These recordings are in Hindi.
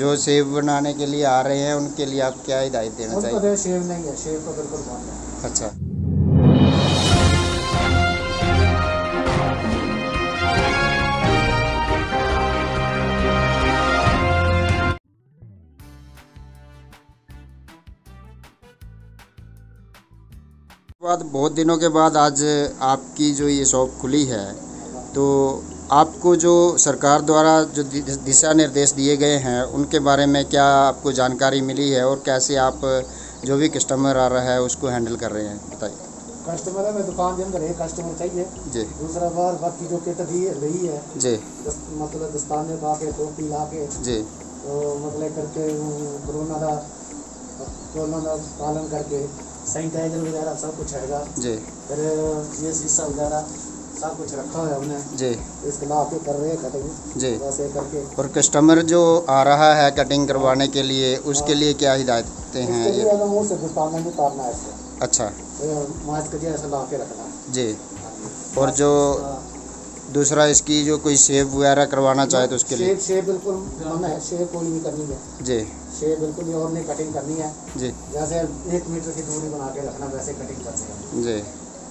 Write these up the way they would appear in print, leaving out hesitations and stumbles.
जो सेव बनाने के लिए आ रहे हैं उनके लिए आप क्या हिदायत देना चाहिए? उनको शेव नहीं है, शेव तो बिल्कुल बंद है। अच्छा। बाद बहुत दिनों के बाद आज आपकी जो ये शॉप खुली है, तो आपको जो सरकार द्वारा जो दिशा निर्देश दिए गए हैं उनके बारे में क्या आपको जानकारी मिली है और कैसे आप जो भी कस्टमर आ रहा है उसको हैंडल कर रहे हैं, बताइए। कस्टमर है, मैं दुकान के अंदर एक कस्टमर चाहिए जी। दूसरा बार बाकी जो किट दी रही है जी। मतलब दस्ताने ला के, टोपी ला के, जी। तो मतलब करके कोरोना का पालन करके सैनिटाइजर वगैरह सब कुछ हैगा जी। फिर ये शीशा वगैरह सब कुछ रखा हुआ है हमने जी। इसके ला के कर रहे हैं कटिंग जी। वैसे करके। और कस्टमर जो आ रहा है कटिंग करवाने के लिए उसके लिए क्या हिदायतें हैं? इसके लिए अगर मुँह से दस्ताना नहीं उतारना है इसको। अच्छा। मास्क के ऐसा ला के रखना है। जी। और जो दूसरा इसकी जो कोई शेव वगैरह करवाना चाहे तो उसके लिए? शेव बिल्कुल मना है, शेव कोई नहीं करनी है। जी। शेव बिल्कुल ही और नहीं कटिंग करनी है। जी। जैसे 1 मीटर की दूरी बना के रखना वैसे कटिंग करते हैं। जी।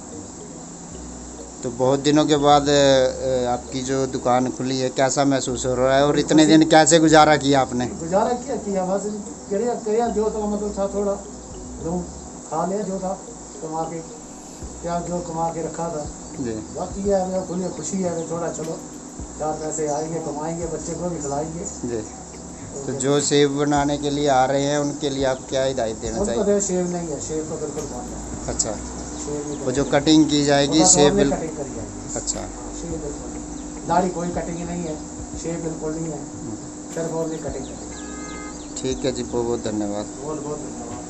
तो बहुत दिनों के बाद आपकी जो दुकान खुली है, कैसा महसूस हो रहा है और इतने दिन कैसे गुजारा किया आपने? गुजारा किया बस करिया जो तो मतलब था थोड़ा रूम खा लिया जो था कमा के, क्या जो कमा के रखा था। जी। बाकी है खुली खुशी है थोड़ा, चलो 4 पैसे आएंगे, कमाएंगे, बच्चे को भी खिलाएंगे। जी। तो जो सेव बनाने के लिए आ रहे हैं उनके लिए आप क्या हिदायत देना चाहिए? उनको शेव नहीं है, शेव तो बिल्कुल बंद है। अच्छा। शेव वो जो कटिंग की जाएगी शेव बिल्कुल। कटिंग करी जाएगी। अच्छा। शेव बिल्कुल, दाढ़ी कोई कटिंग ही नहीं है, शेव बिल्कुल नहीं है, सिर्फ और नहीं कटिंग करेगी। ठीक है जी, बहुत बहुत धन्यवाद। बहुत बहुत धन्यवाद।